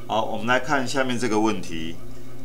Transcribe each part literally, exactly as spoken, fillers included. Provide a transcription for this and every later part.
好，我们来看下面这个问题。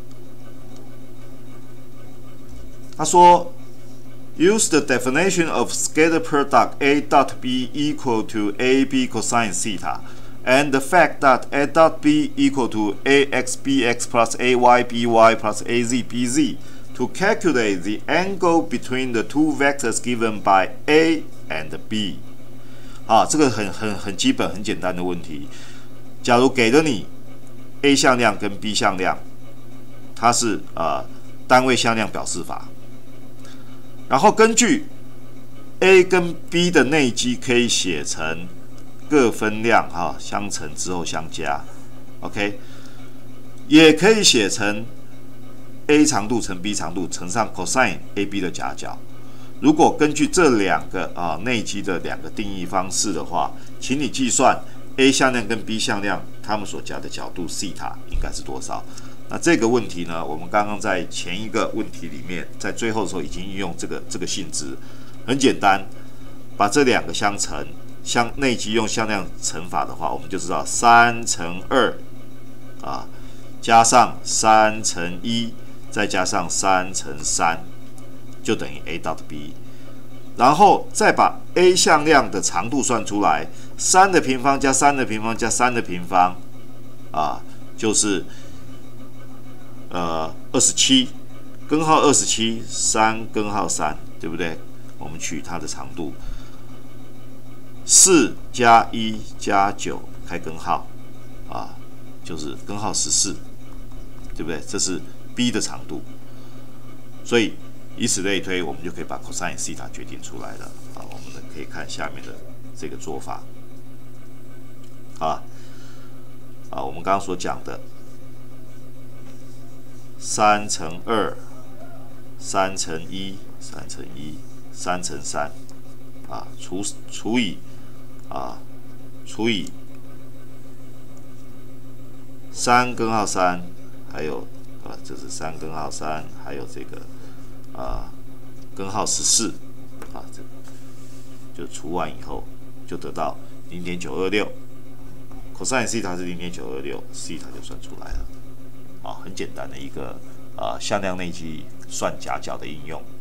他说 ，Use the definition of scalar product A dot B equal to A B cosine theta, and the fact that A dot B equal to A X B X plus A Y B Y plus A Z B Z to calculate the angle between the two vectors given by A and B。啊，这个很很很基本、很简单的问题。假如给了你 A 向量跟 B 向量，它是呃单位向量表示法，然后根据 A 跟 B 的内积可以写成各分量哈、啊、相乘之后相加 ，OK， 也可以写成 A 长度乘 B 长度乘上 cosine A B 的夹角。如果根据这两个啊内积的两个定义方式的话，请你计算 A 向量跟 B 向量它们所夹的角度西塔应该是多少？那这个问题呢，我们刚刚在前一个问题里面，在最后的时候已经运用这个这个性质，很简单，把这两个相乘，相内积用向量乘法的话，我们就知道三乘二啊，加上三乘一，再加上三乘三。就等于 A dot B， 然后再把 A 向量的长度算出来，三的平方加三的平方加三的平方，啊，就是呃二十七，根号二十七，三根号三，对不对？我们取它的长度，四加一加九开根号，啊，就是根号十四，对不对？这是 B 的长度，所以。以此类推，我们就可以把 cosine theta 决定出来了啊。我们可以看下面的这个做法啊啊，我们刚刚所讲的三乘二、三乘一、三乘一、三乘三啊，除除以啊除以三根号三，还有啊，这是三根号三，还有这个。啊，根号十四啊，这就除完以后就得到零点九二六 ，cosine theta 是零点九二六 ，theta 就算出来了。啊，很简单的一个啊向量内积算夹角的应用。